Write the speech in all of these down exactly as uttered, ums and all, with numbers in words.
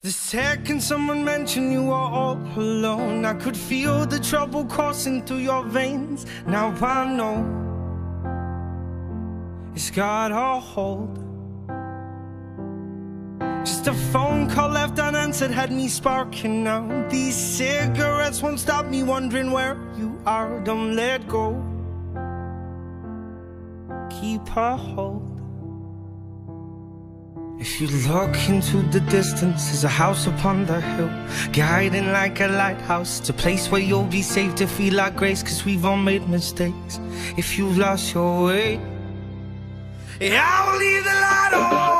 The second someone mentioned you were all alone, I could feel the trouble coursing through your veins. Now I know it's got a hold. Just a phone call left unanswered had me sparking now. These cigarettes won't stop me wondering where you are. Don't let go, keep a hold. If you look into the distance, there's a house upon the hill, guiding like a lighthouse. It's a place where you'll be safe to feel our grace, cause we've all made mistakes. If you've lost your way, yeah, I will leave the light on.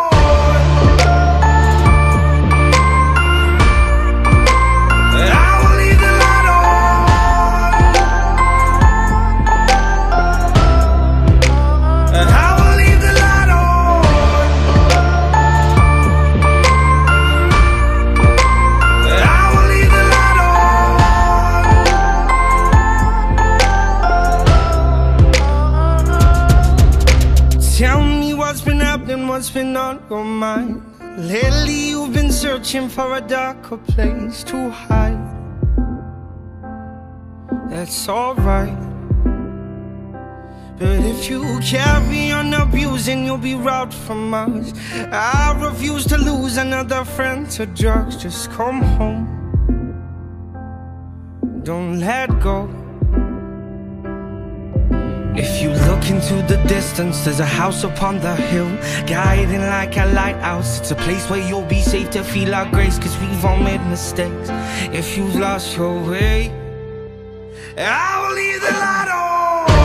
Tell me what's been happening, what's been on your mind. Lately you've been searching for a darker place to hide. That's alright, but if you carry on abusing, you'll be robbed from us. I refuse to lose another friend to drugs. Just come home, don't let go. If you look into the distance, there's a house upon the hill, guiding like a lighthouse. It's a place where you'll be safe to feel our grace, cause we've all made mistakes. If you've lost your way, I will leave the light on.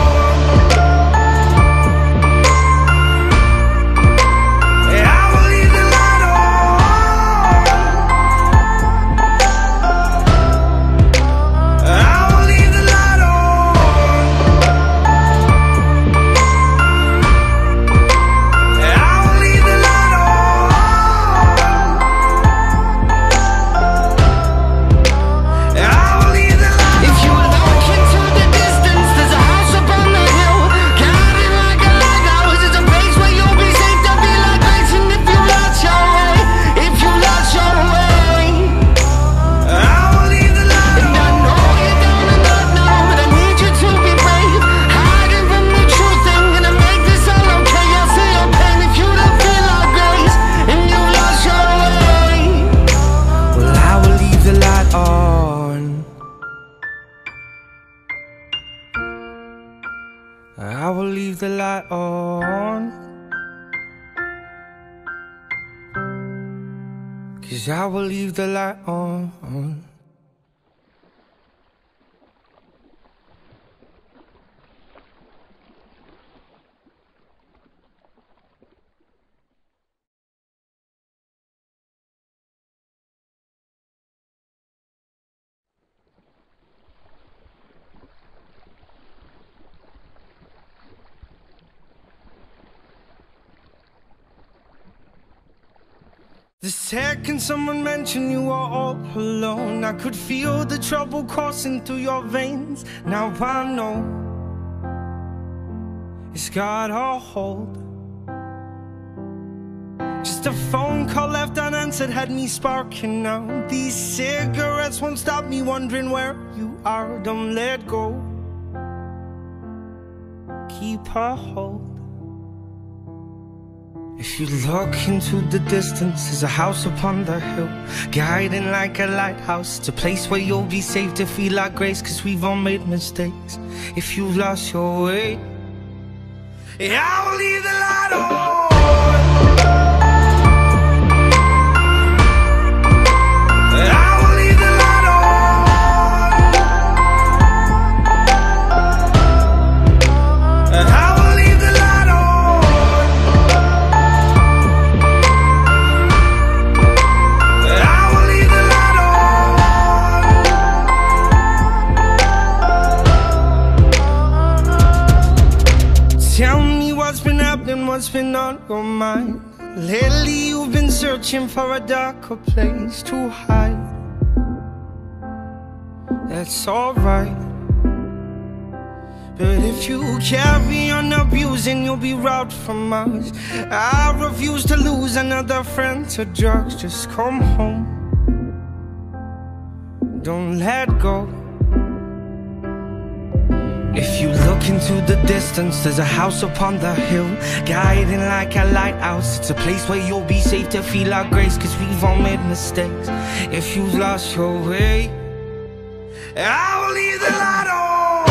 I will leave the light on, cause I will leave the light on. The second someone mentioned you were all alone, I could feel the trouble coursing through your veins. Now I know it's got a hold. Just a phone call left unanswered had me sparking now. These cigarettes won't stop me wondering where you are. Don't let go, keep a hold. If you look into the distance, there's a house upon the hill, guiding like a lighthouse. It's a place where you'll be safe to feel our grace, cause we've all made mistakes. If you've lost your way, yeah, I will leave the light on. Tell me what's been happening, what's been on your mind. Lately you've been searching for a darker place to hide. That's alright, but if you carry on abusing, you'll be robbed from us. I refuse to lose another friend to drugs. Just come home, don't let go. If you look into the distance, there's a house upon the hill, guiding like a lighthouse. It's a place where you'll be safe to feel our grace, cause we've all made mistakes. If you've lost your way, I will leave the light on.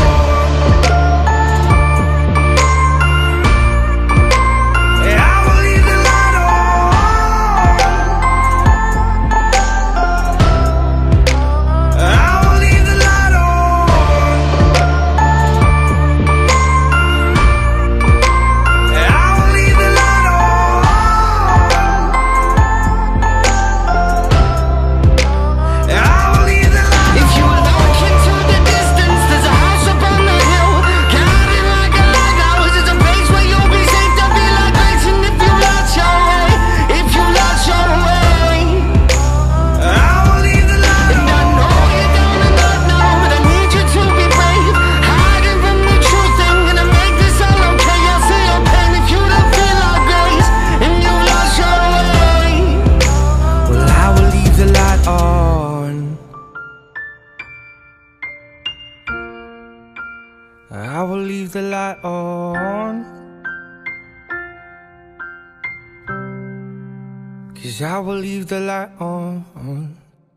I will leave the light on, 'cause I will leave the light on.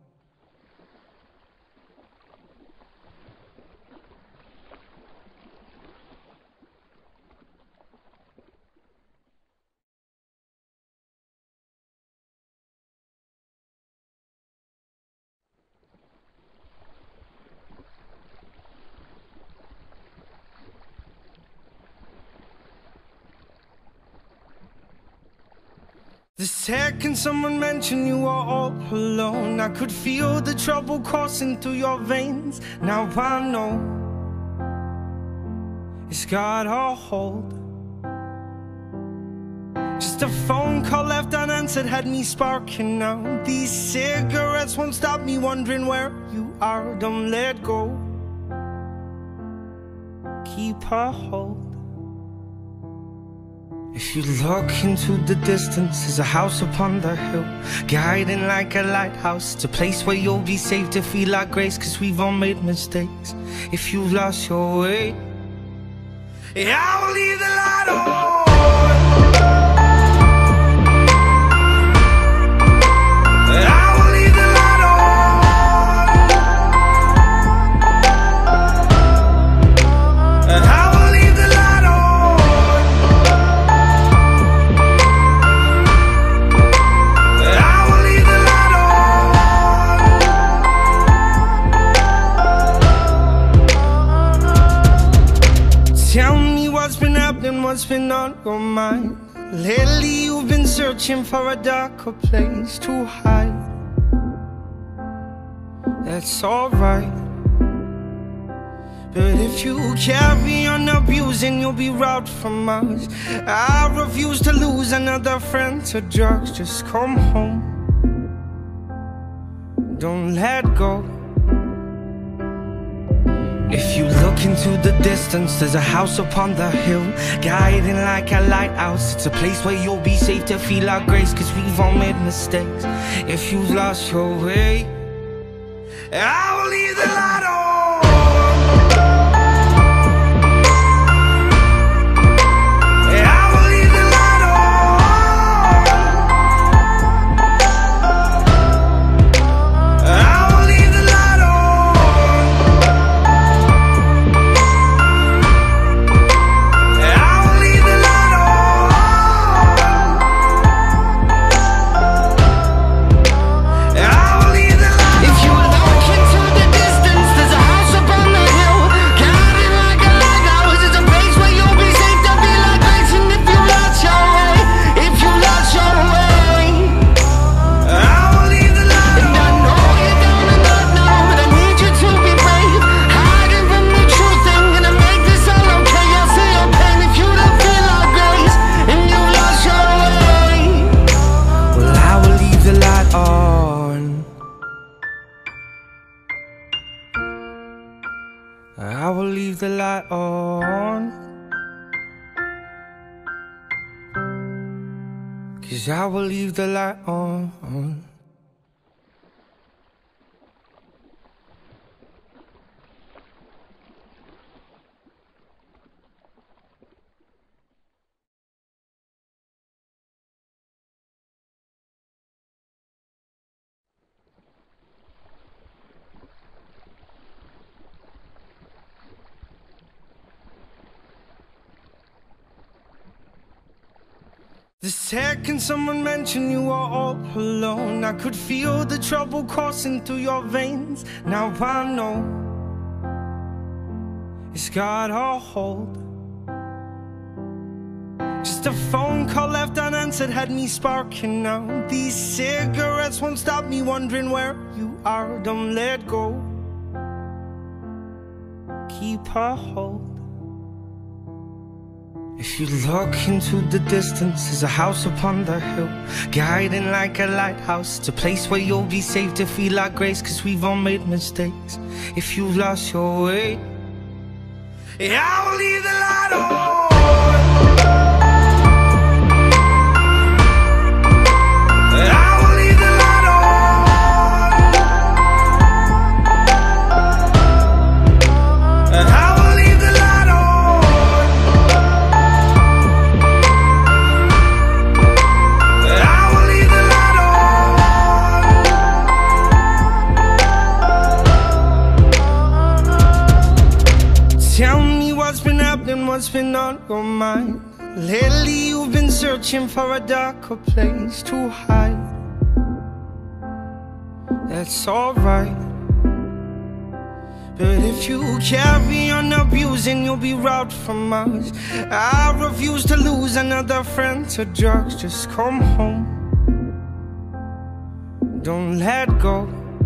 The second someone mentioned you were all alone, I could feel the trouble coursing through your veins. Now I know it's got a hold. Just a phone call left unanswered had me sparking now. These cigarettes won't stop me wondering where you are. Don't let go, keep a hold. If you look into the distance, there's a house upon the hill, guiding like a lighthouse. It's a place where you'll be safe to feel our grace, cause we've all made mistakes. If you've lost your way, yeah, I will leave the light on. Tell me what's been happening, what's been on your mind. Lately you've been searching for a darker place to hide. That's alright, but if you carry on abusing, you'll be robbed from us. I refuse to lose another friend to drugs. Just come home, don't let go. If you look into the distance, there's a house upon the hill, guiding like a lighthouse. It's a place where you'll be safe to feel our grace, cause we've all made mistakes. If you've lost your way, I will leave the light on. I will leave the light on, 'cause I will leave the light on. The second someone mentioned you were all alone, I could feel the trouble coursing through your veins. Now I know it's got a hold. Just a phone call left unanswered had me sparking now. These cigarettes won't stop me wondering where you are. Don't let go, keep a hold. If you look into the distance, there's a house upon the hill, guiding like a lighthouse. It's a place where you'll be safe to feel like grace, cause we've all made mistakes. If you've lost your way, yeah, I will leave the light on. What's been on your mind? Lately you've been searching for a darker place to hide. That's alright, but if you carry on abusing, you'll be robbed from us. I refuse to lose another friend to drugs. Just come home, don't let go.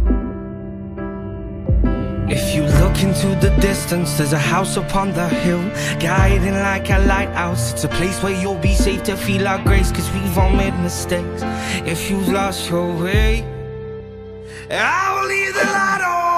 If you look into the distance, there's a house upon the hill, guiding like a lighthouse. It's a place where you'll be safe to feel our grace, cause we've all made mistakes. If you've lost your way, I will leave the light on.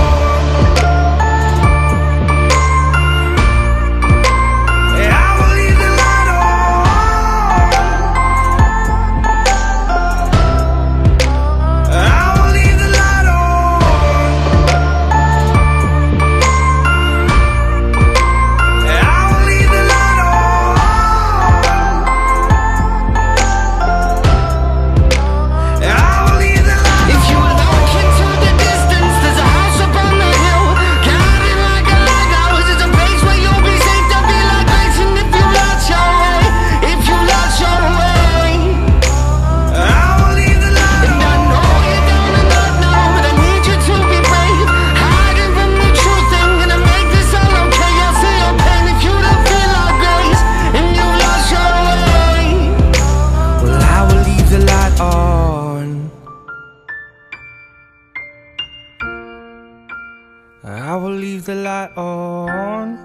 I will leave the light on,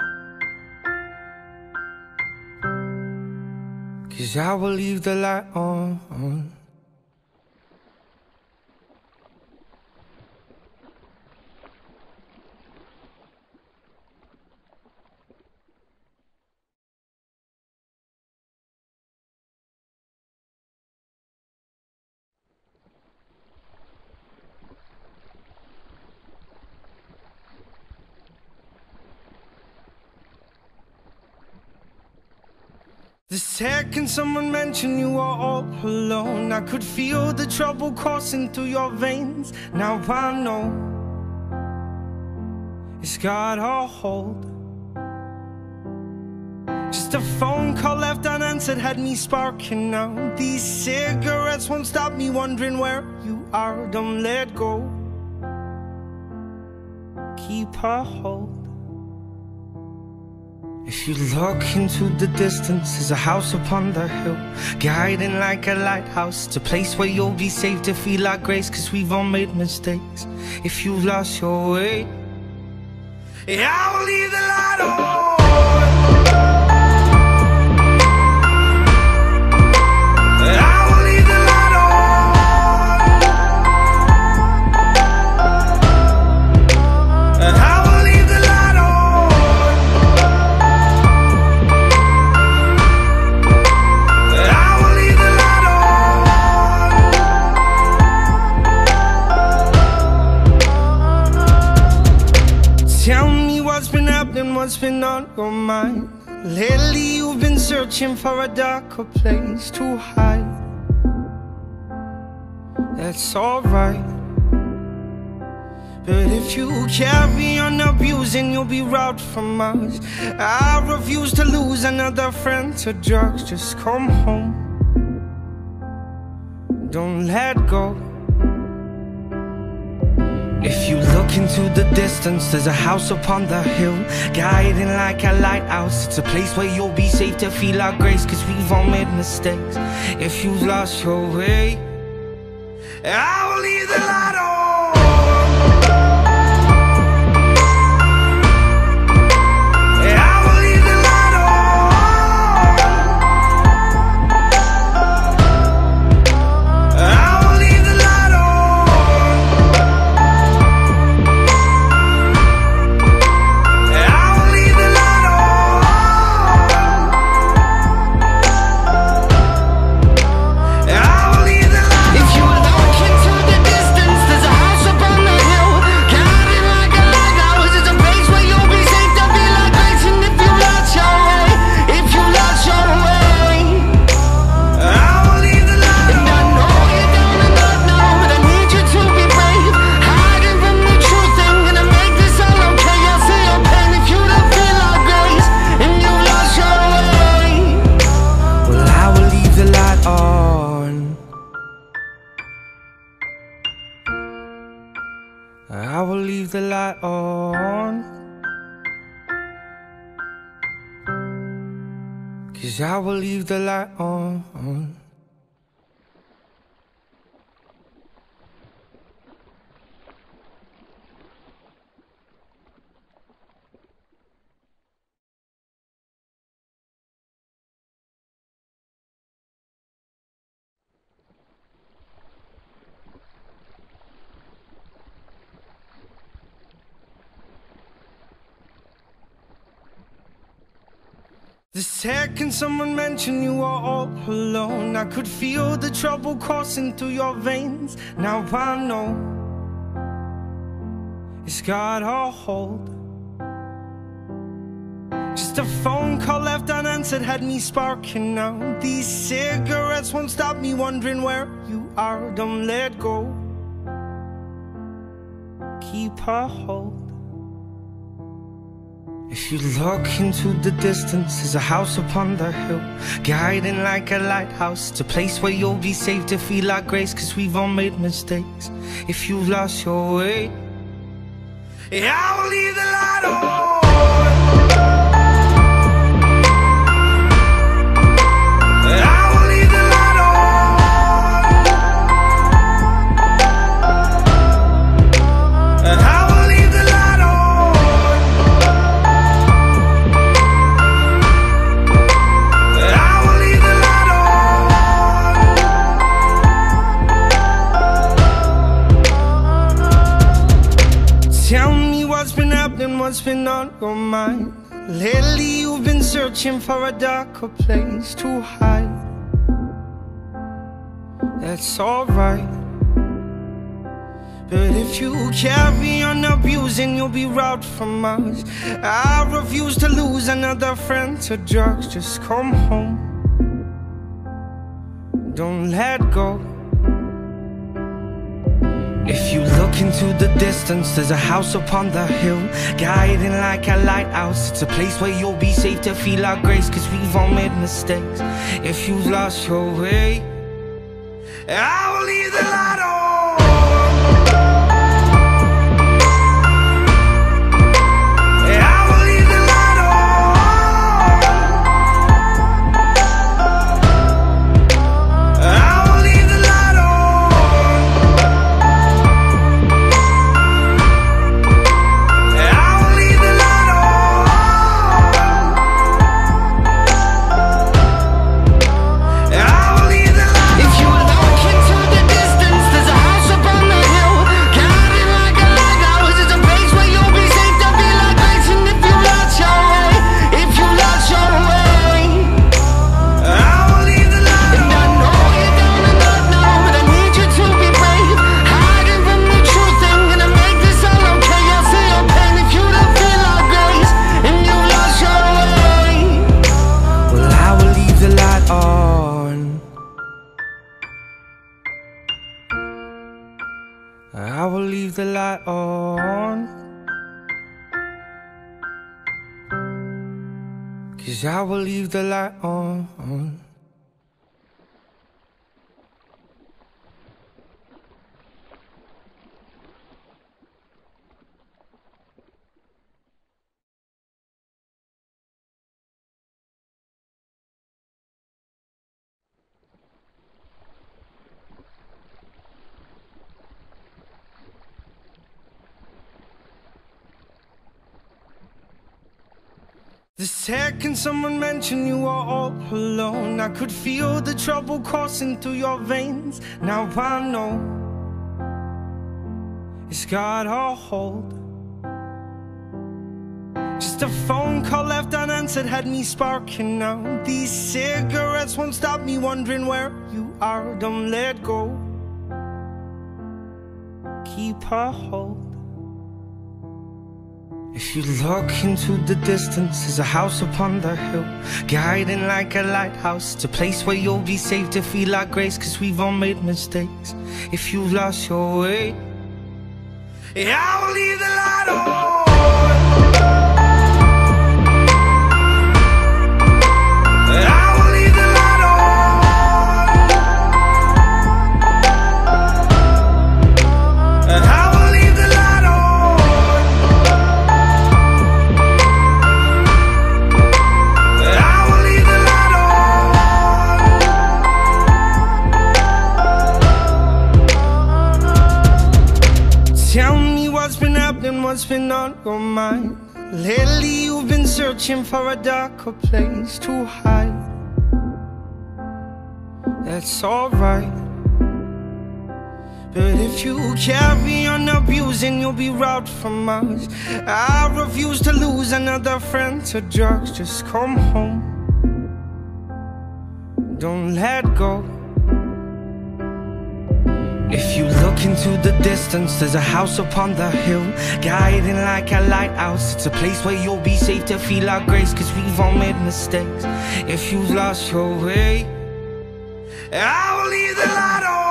cause I will leave the light on. The second someone mentioned you were all alone, I could feel the trouble coursing through your veins. Now I know it's got a hold. Just a phone call left unanswered had me sparking now. These cigarettes won't stop me wondering where you are. Don't let go, keep a hold. If you look into the distance, there's a house upon the hill, guiding like a lighthouse. It's a place where you'll be safe to feel like grace, cause we've all made mistakes. If you've lost your way, yeah, I will leave the light on. What's been on your mind? Lately you've been searching for a darker place to hide. That's alright, but if you carry on abusing, you'll be robbed from us. I refuse to lose another friend to drugs. Just come home, don't let go. If you look into the distance, there's a house upon the hill, guiding like a lighthouse. It's a place where you'll be safe to feel our grace, cause we've all made mistakes. If you've lost your way, I will leave the light on. I will leave the light on, 'cause I will leave the light on. The second someone mentioned you were all alone, I could feel the trouble coursing through your veins. Now I know it's got a hold. Just a phone call left unanswered had me sparking now. These cigarettes won't stop me wondering where you are. Don't let go, keep a hold. If you look into the distance, there's a house upon the hill, guiding like a lighthouse. It's a place where you'll be safe to feel our grace, cause we've all made mistakes. If you've lost your way, yeah, I will leave the light on. Tell me what's been happening, what's been on your mind. Lately you've been searching for a darker place to hide. That's alright, but if you carry on abusing, you'll be robbed from us. I refuse to lose another friend to drugs. Just come home, don't let go. If you look into the distance, there's a house upon the hill, guiding like a lighthouse. It's a place where you'll be safe to feel our grace, cause we've all made mistakes. If you've lost your way, I will leave the light on. I will leave the light on, 'cause I will leave the light on. The second someone mentioned you were all alone, I could feel the trouble coursing through your veins. Now I know it's got a hold. Just a phone call left unanswered had me sparking now. These cigarettes won't stop me wondering where you are. Don't let go, keep a hold. If you look into the distance, there's a house upon the hill, guiding like a lighthouse. It's a place where you'll be safe to feel like grace, cause we've all made mistakes. If you've lost your way, yeah, I will leave the light on. What's been on your mind? Lately you've been searching for a darker place to hide. That's alright, but if you carry on abusing, you'll be robbed from us. I refuse to lose another friend to drugs. Just come home, don't let go. If you look into the distance, there's a house upon the hill, guiding like a lighthouse. It's a place where you'll be safe to feel our grace, cause we've all made mistakes. If you've lost your way, I will leave the light on.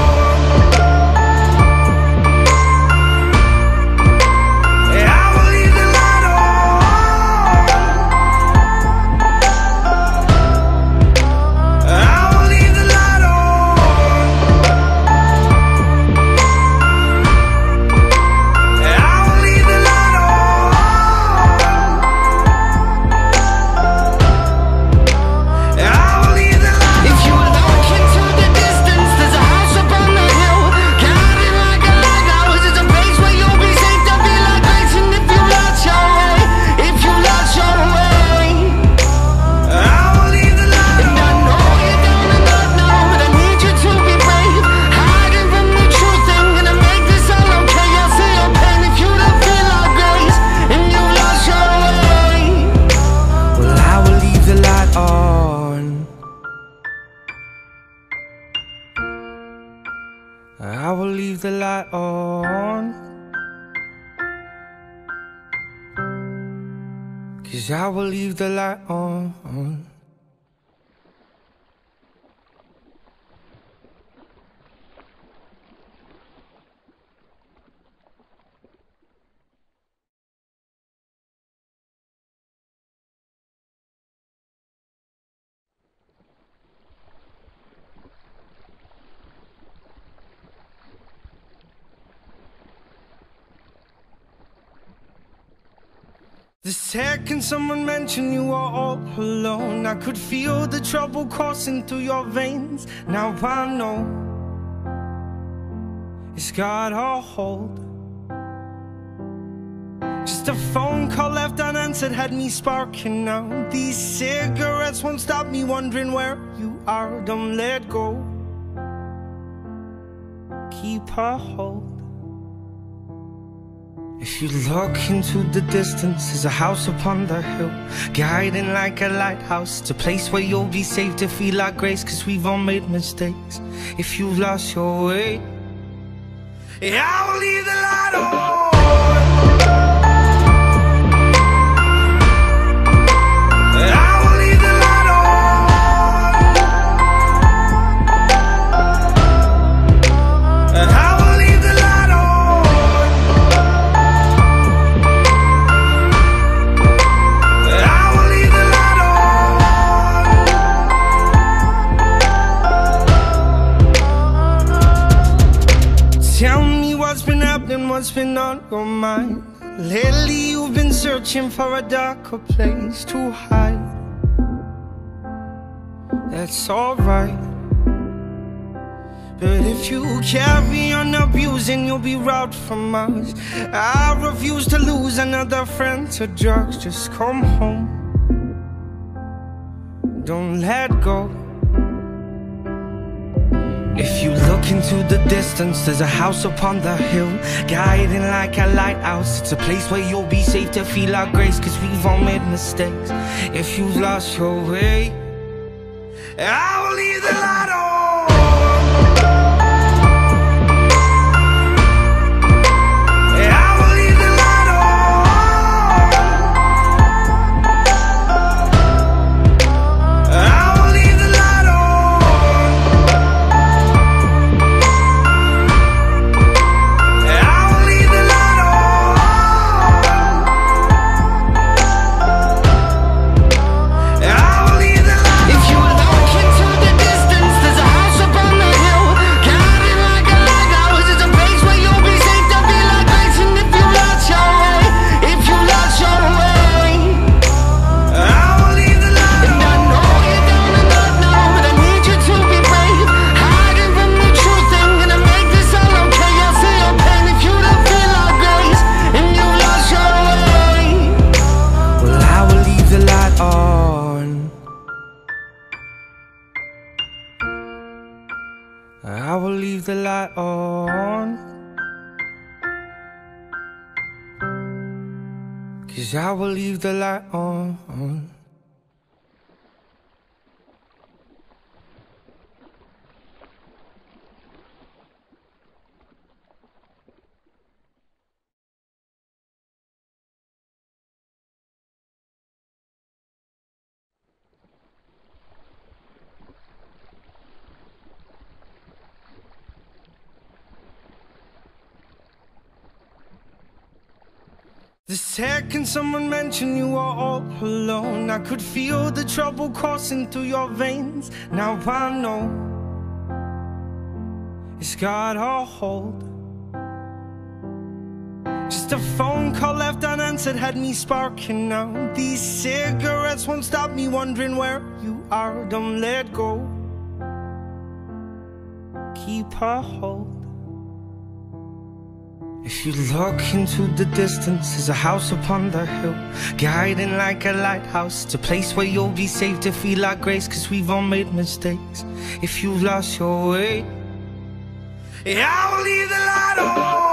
I will leave the light on, cause I will leave the light on. The second someone mentioned you were all alone, I could feel the trouble coursing through your veins. Now I know it's got a hold. Just a phone call left unanswered had me sparking now. These cigarettes won't stop me wondering where you are. Don't let go, keep a hold. If you look into the distance, there's a house upon the hill, guiding like a lighthouse. It's a place where you'll be safe to feel like grace, cause we've all made mistakes. If you've lost your way, yeah, I will leave the light on. What's been on your mind? Lately you've been searching for a darker place to hide. That's alright, but if you carry on abusing, you'll be robbed from us. I refuse to lose another friend to drugs. Just come home, don't let go. If you look into the distance, there's a house upon the hill, guiding like a lighthouse. It's a place where you'll be safe to feel our grace, cause we've all made mistakes. If you've lost your way, I will leave the light on. I will leave the light on, 'cause I will leave the light on. The second someone mentioned you were all alone, I could feel the trouble coursing through your veins. Now I know it's got a hold. Just a phone call left unanswered had me sparking now. These cigarettes won't stop me wondering where you are. Don't let go, keep a hold. If you look into the distance, there's a house upon the hill, guiding like a lighthouse. It's a place where you'll be safe to feel our grace, cause we've all made mistakes. If you've lost your way, yeah, I will leave the light on.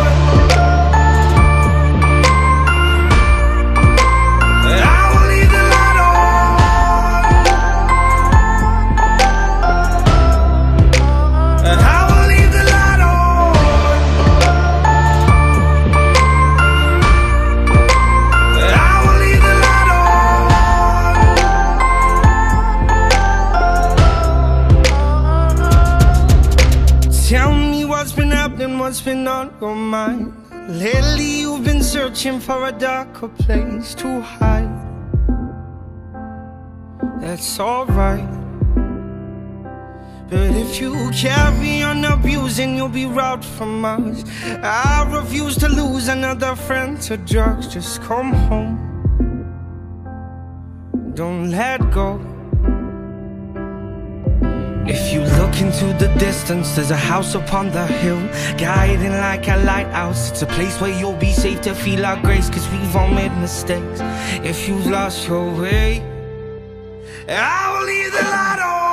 What's been on your mind? Lately you've been searching for a darker place to hide. That's alright, but if you carry on abusing, you'll be robbed from us. I refuse to lose another friend to drugs. Just come home, don't let go. If you look into the distance, there's a house upon the hill, guiding like a lighthouse. It's a place where you'll be safe to feel our grace, cause we've all made mistakes. If you've lost your way, I will leave the light on.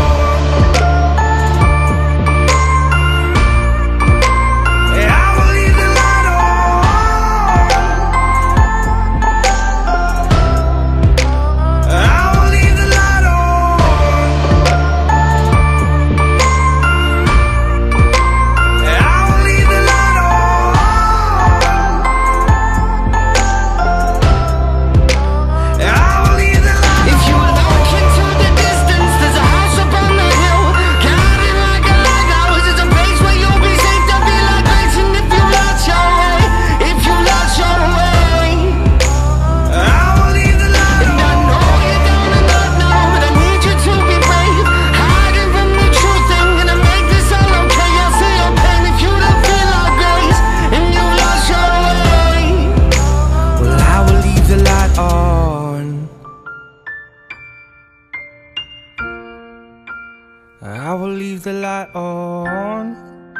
I will leave the light on,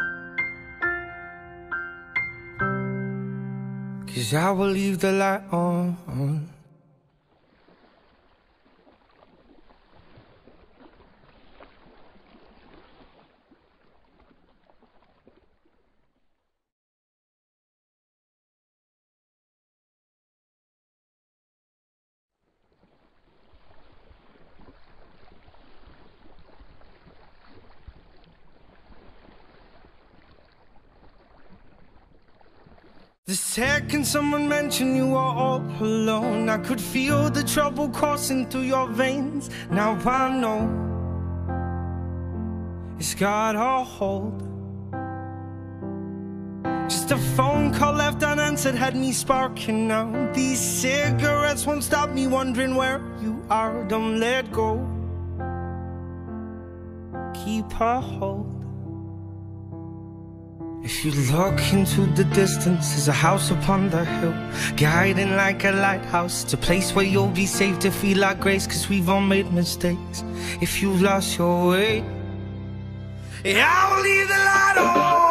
'cause I will leave the light on. second someone mentioned you were all alone, I could feel the trouble coursing through your veins. Now I know it's got a hold. Just a phone call left unanswered had me sparking now. These cigarettes won't stop me wondering where you are. Don't let go, keep a hold. If you look into the distance, there's a house upon the hill, guiding like a lighthouse. It's a place where you'll be safe to feel like grace, cause we've all made mistakes. If you've lost your way, yeah, I will leave the light on.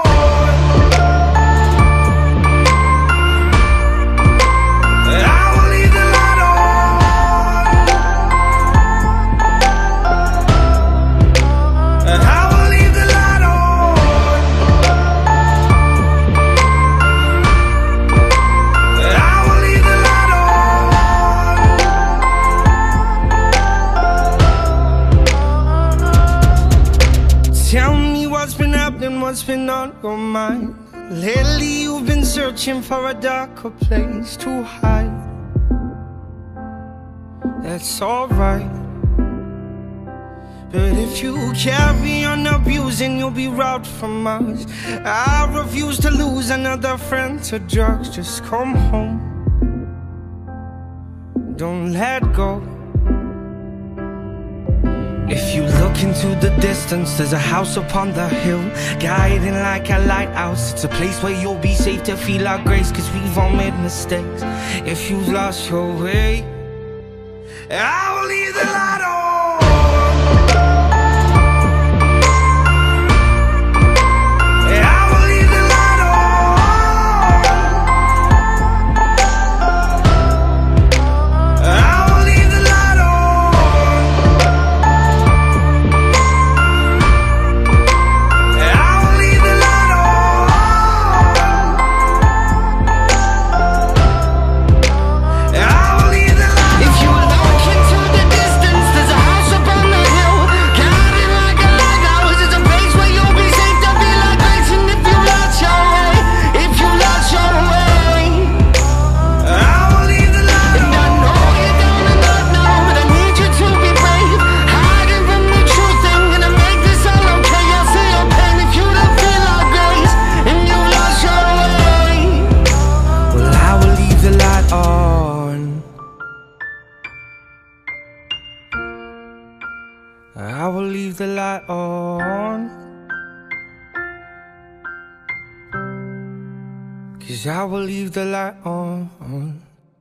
What's been on your mind? Lately you've been searching for a darker place to hide. That's alright, but if you carry on abusing, you'll be robbed from us. I refuse to lose another friend to drugs. Just come home, don't let go. If you look into the distance, there's a house upon the hill, guiding like a lighthouse. It's a place where you'll be safe to feel our grace, cause we've all made mistakes. If you've lost your way, I will leave the light on. I will leave the light on, cause I will leave the light on.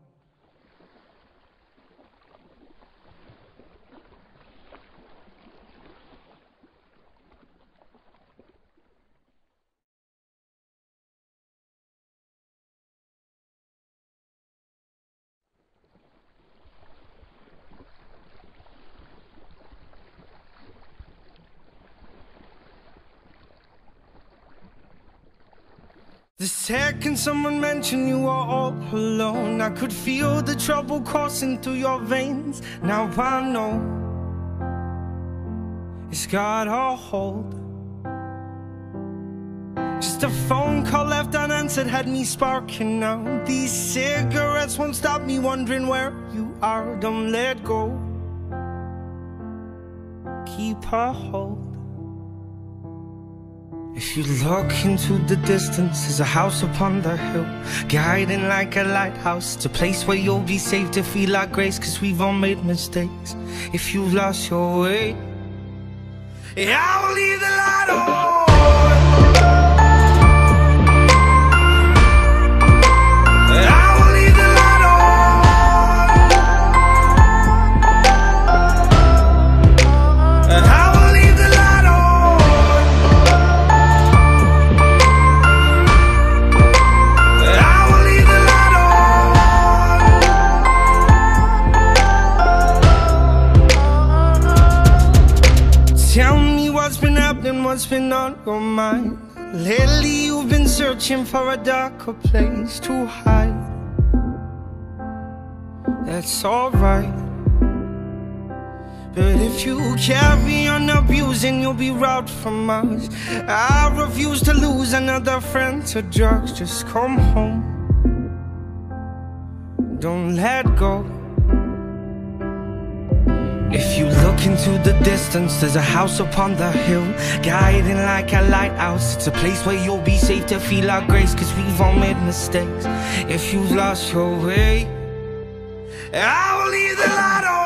The second someone mentioned you were all alone, I could feel the trouble coursing through your veins. Now I know it's got a hold. Just a phone call left unanswered had me sparking now. These cigarettes won't stop me wondering where you are. Don't let go, keep a hold. If you look into the distance, there's a house upon the hill, guiding like a lighthouse. It's a place where you'll be safe to feel like grace, cause we've all made mistakes. If you've lost your way, yeah, I will leave the light on. What's been on your mind? Lately you've been searching for a darker place to hide. That's alright, but if you carry on abusing, you'll be robbed from us. I refuse to lose another friend to drugs. Just come home, don't let go. If you look into the distance, there's a house upon the hill, guiding like a lighthouse. It's a place where you'll be safe to feel our grace, cause we've all made mistakes. If you've lost your way, I will leave the light on.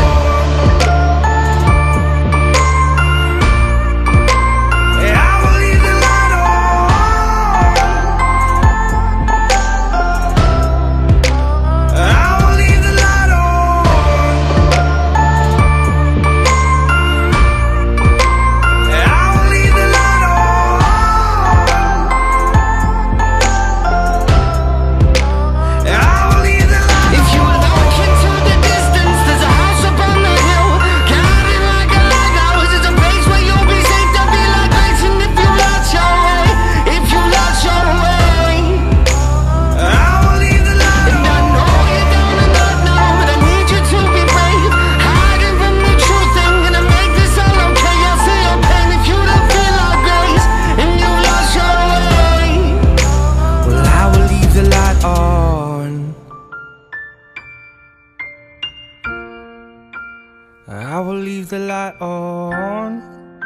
I will leave the light on,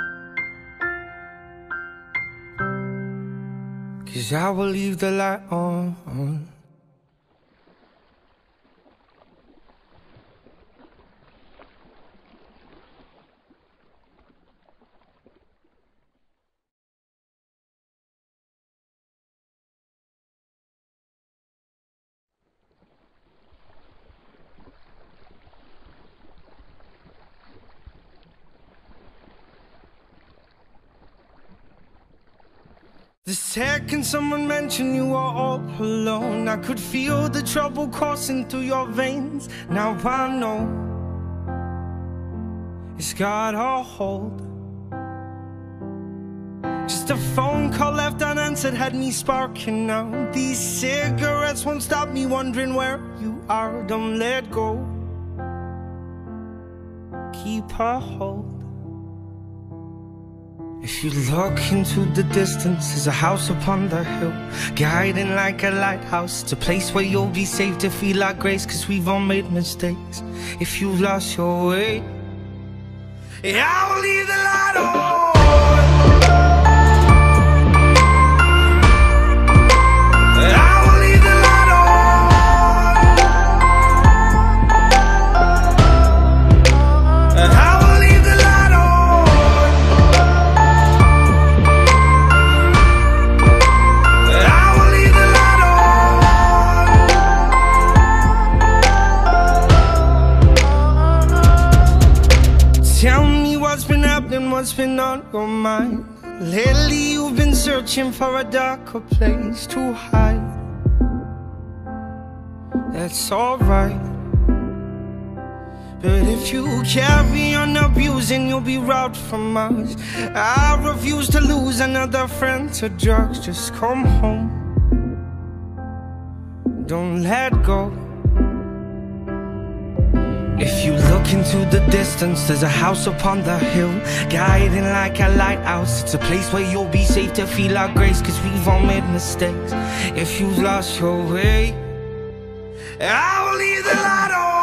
'cause I will leave the light on. The second someone mentioned you were all alone, I could feel the trouble coursing through your veins. Now I know it's got a hold. Just a phone call left unanswered had me sparking now. These cigarettes won't stop me wondering where you are. Don't let go, keep a hold. If you look into the distance, there's a house upon the hill, guiding like a lighthouse. It's a place where you'll be safe to feel our grace, cause we've all made mistakes. If you've lost your way, yeah, I will leave the light on. What's been on your mind? Lately you've been searching for a darker place to hide. That's alright, but if you carry on abusing, you'll be robbed from us. I refuse to lose another friend to drugs. Just come home, don't let go. If you look into the distance, there's a house upon the hill, guiding like a lighthouse. It's a place where you'll be safe to feel our grace, cause we've all made mistakes. If you've lost your way, I will leave the light on.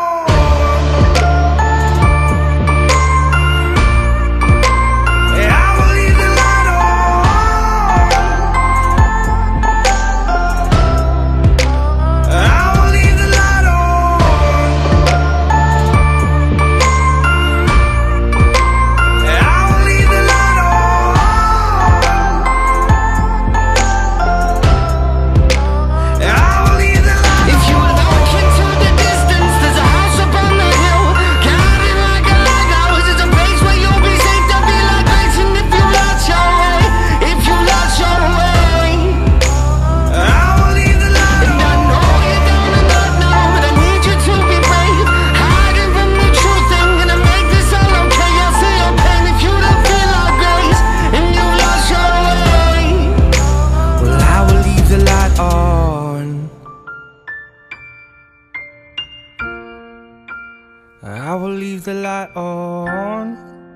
I will leave the light on,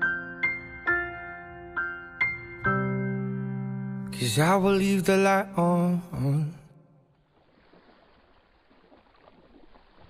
'cause I will leave the light on.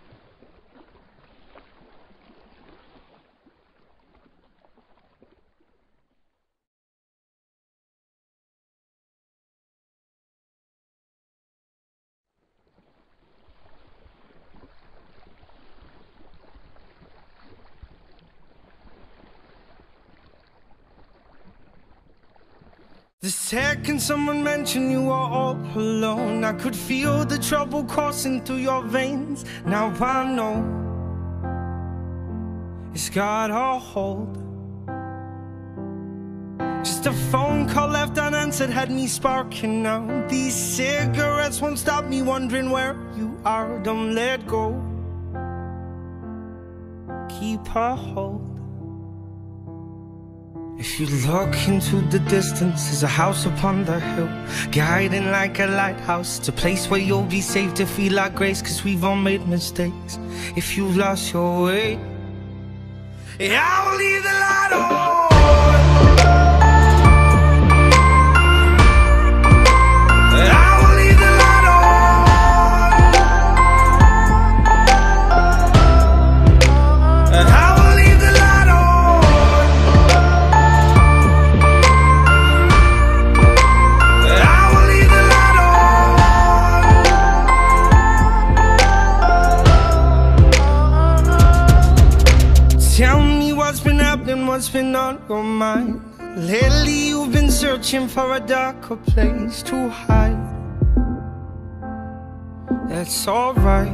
The second someone mentioned you were all alone, I could feel the trouble coursing through your veins. Now I know it's got a hold. Just a phone call left unanswered had me sparking now. These cigarettes won't stop me wondering where you are. Don't let go, keep a hold. If you look into the distance, there's a house upon the hill, guiding like a lighthouse. It's a place where you'll be safe to feel like grace, cause we've all made mistakes. If you've lost your way, yeah, I will leave the light on. What's been on your mind? Lately you've been searching for a darker place to hide. That's alright,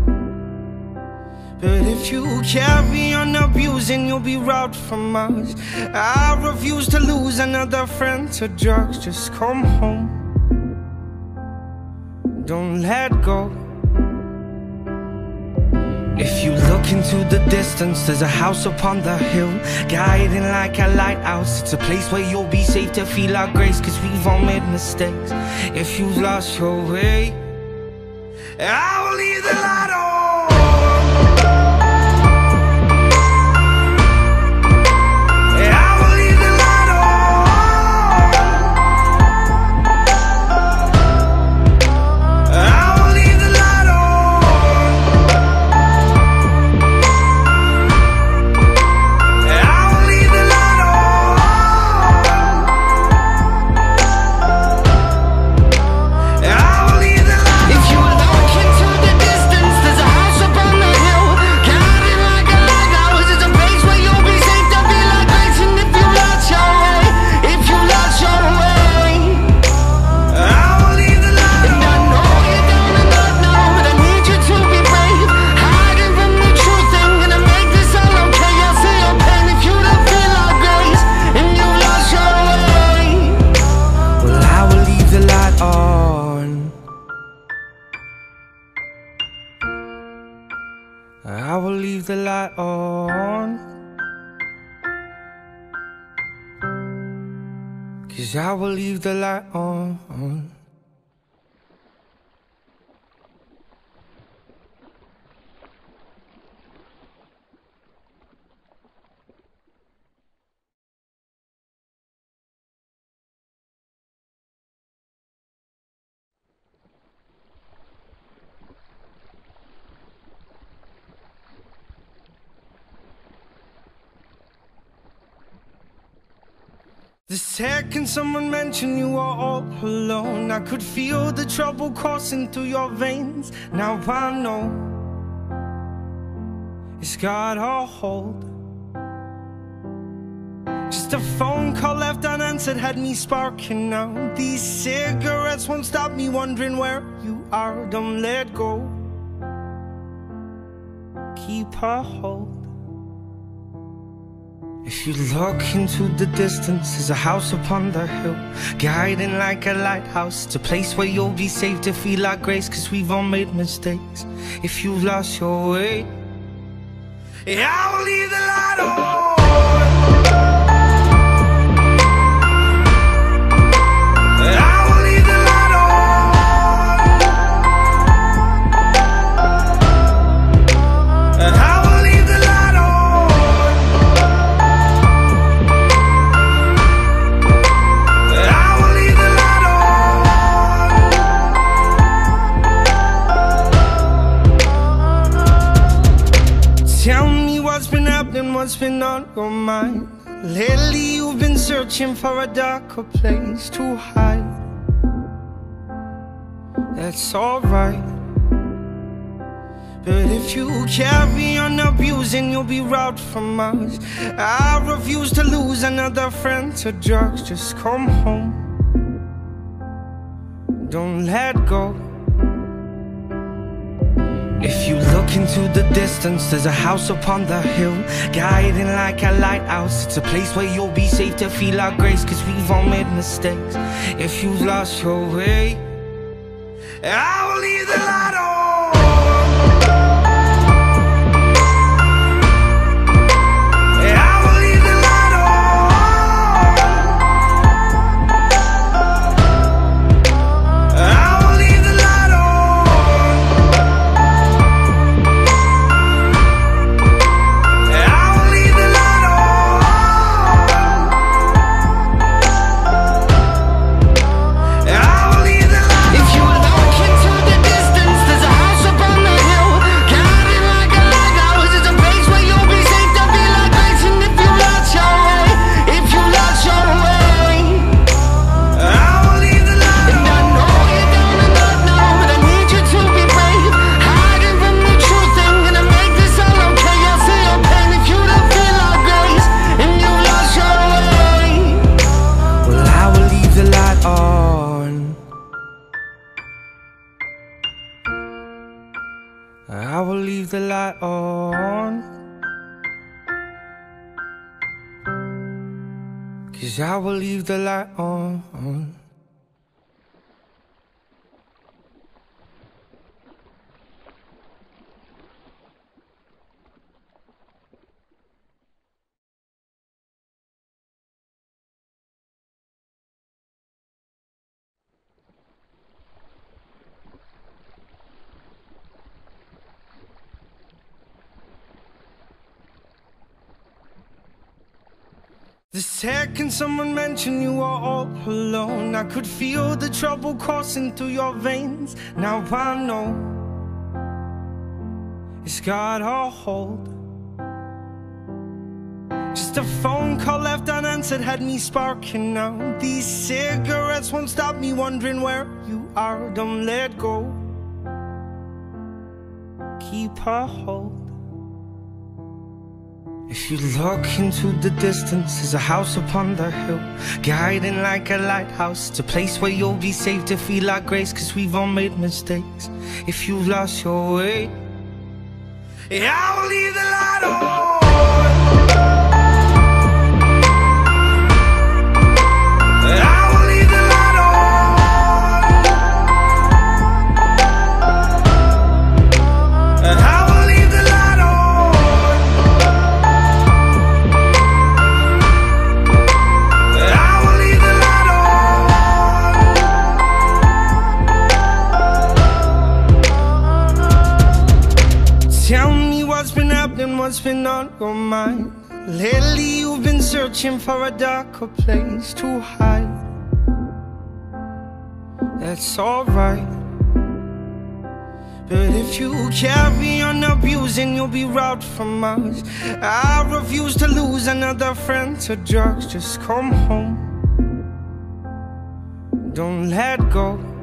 but if you carry on abusing, you'll be robbed from us. I refuse to lose another friend to drugs. Just come home, don't let go. If you look into the distance, there's a house upon the hill, guiding like a lighthouse. It's a place where you'll be safe to feel our grace, cause we've all made mistakes. If you've lost your way, I will leave the light on. I will leave the light on, cause I will leave the light on. The second someone mentioned you were all alone, I could feel the trouble coursing through your veins. Now I know it's got a hold. Just a phone call left unanswered had me sparking now. These cigarettes won't stop me wondering where you are. Don't let go, keep a hold. If you look into the distance, there's a house upon the hill, guiding like a lighthouse. It's a place where you'll be safe to feel like grace, cause we've all made mistakes. If you've lost your way, yeah, I will leave the light on. What's been on your mind? Lately you've been searching for a darker place to hide. That's alright, but if you carry on abusing, you'll be robbed from us. I refuse to lose another friend to drugs. Just come home, don't let go. If you look into the distance, there's a house upon the hill, guiding like a lighthouse. It's a place where you'll be safe to feel our grace, cause we've all made mistakes. If you've lost your way, I will leave the light on. I will leave the light on, 'cause I will leave the light on. The second someone mentioned you were all alone, I could feel the trouble coursing through your veins. Now I know it's got a hold. Just a phone call left unanswered had me sparking now. These cigarettes won't stop me wondering where you are. Don't let go, keep a hold. If you look into the distance, there's a house upon the hill, guiding like a lighthouse. It's a place where you'll be safe to feel our grace, cause we've all made mistakes. If you've lost your way, I will leave the light on. Tell me what's been happening, what's been on your mind. Lately you've been searching for a darker place to hide. That's alright, but if you carry on abusing, you'll be robbed from us. I refuse to lose another friend to drugs. Just come home, don't let go.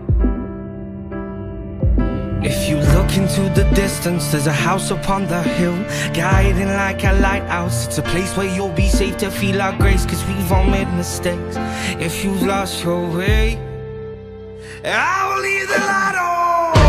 If you look into the distance, there's a house upon the hill, guiding like a lighthouse. It's a place where you'll be safe to feel our grace, cause we've all made mistakes. If you've lost your way, I will leave the light on.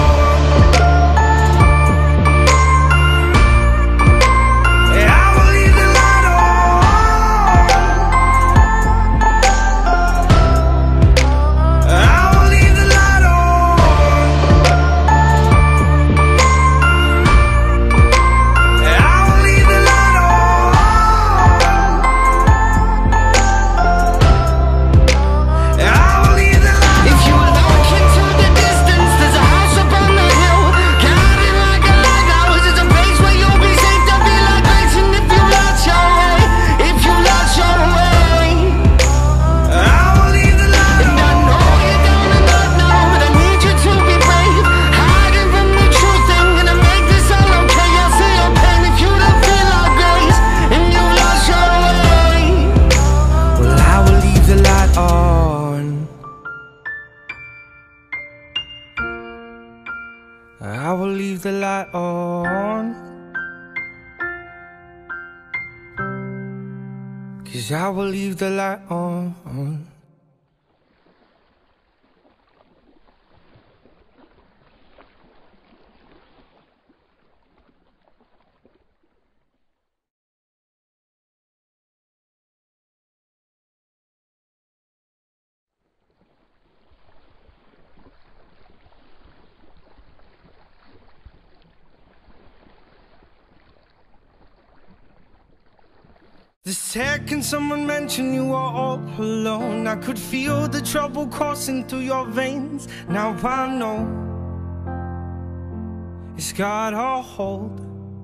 I will leave the light on, 'cause I will leave the light on. The second someone mentioned you were all alone, I could feel the trouble coursing through your veins. Now I know it's got a hold.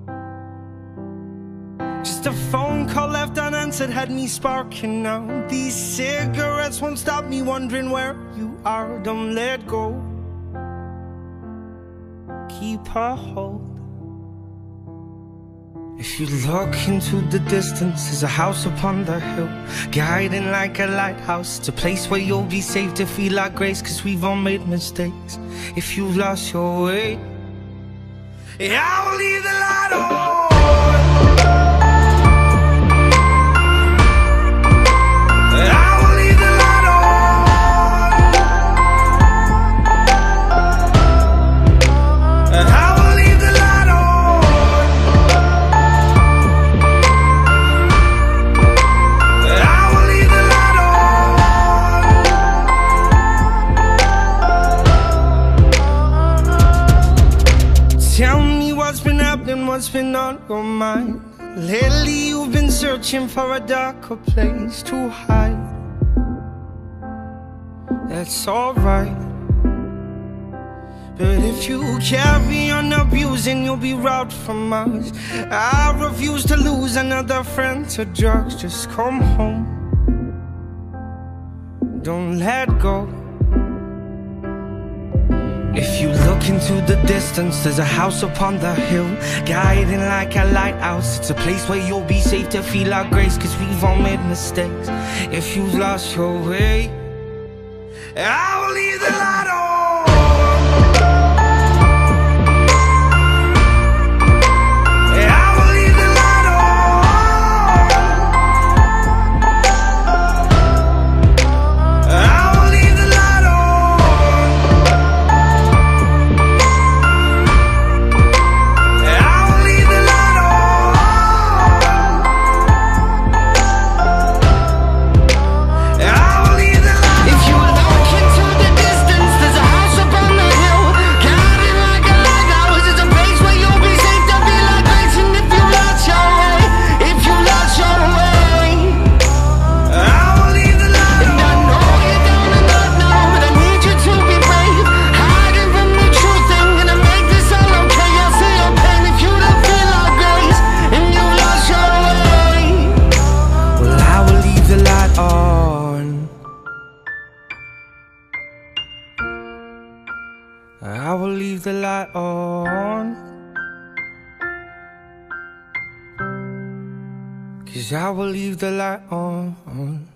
Just a phone call left unanswered had me sparking now. These cigarettes won't stop me wondering where you are. Don't let go, keep a hold. If you look into the distance, there's a house upon the hill, guiding like a lighthouse. It's a place where you'll be safe to feel our grace, cause we've all made mistakes. If you've lost your way, yeah, I will leave the light on. Tell me what's been happening, what's been on your mind. Lately you've been searching for a darker place to hide. That's alright, but if you carry on abusing, you'll be robbed from us. I refuse to lose another friend to drugs. Just come home, don't let go. If you look into the distance, there's a house upon the hill, guiding like a lighthouse. It's a place where you'll be safe to feel our grace, cause we've all made mistakes. If you've lost your way, I will leave the light on. I will leave the light on, cause I will leave the light on.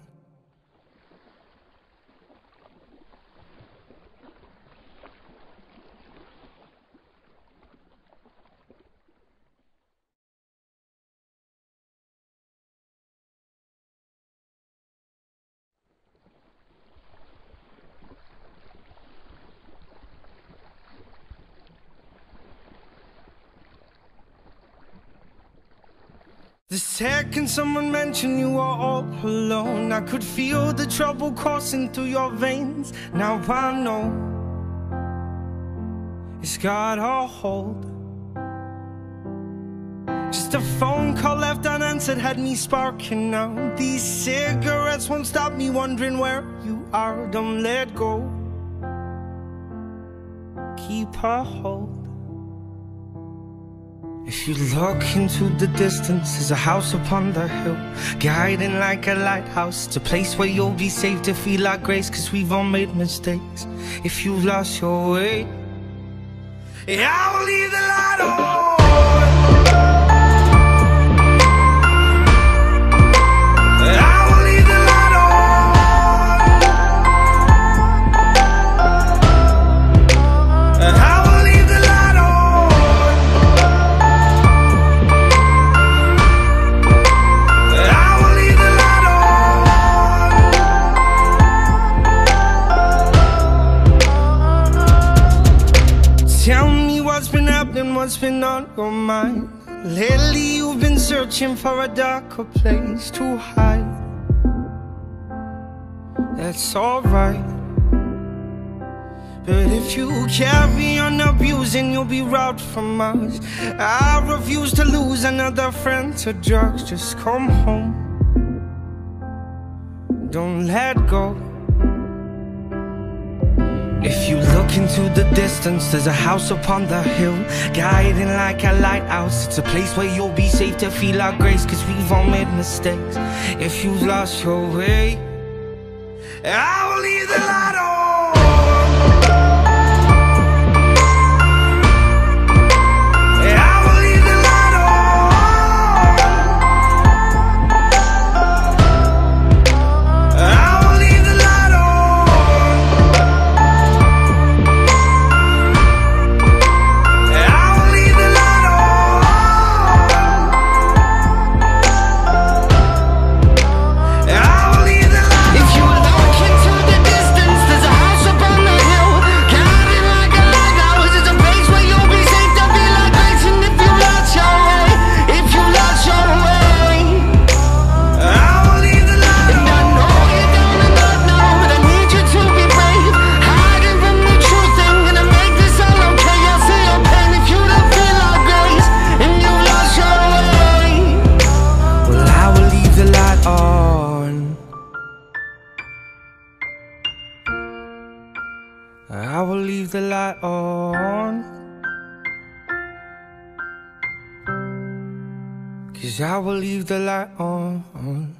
The second someone mentioned you were all alone, I could feel the trouble coursing through your veins. Now I know it's got a hold. Just a phone call left unanswered had me sparking now. These cigarettes won't stop me wondering where you are. Don't let go, keep a hold. If you look into the distance, there's a house upon the hill, guiding like a lighthouse. It's a place where you'll be safe to feel our grace, cause we've all made mistakes. If you've lost your way, yeah, I will leave the light on. What's been on your mind? Lately you've been searching for a darker place to hide. That's alright, but if you carry on abusing, you'll be robbed from us. I refuse to lose another friend to drugs. Just come home, don't let go. If you look into the distance, there's a house upon the hill, guiding like a lighthouse. It's a place where you'll be safe to feel our grace, cause we've all made mistakes. If you've lost your way, I will leave the light on. I will leave the light on, 'cause I will leave the light on.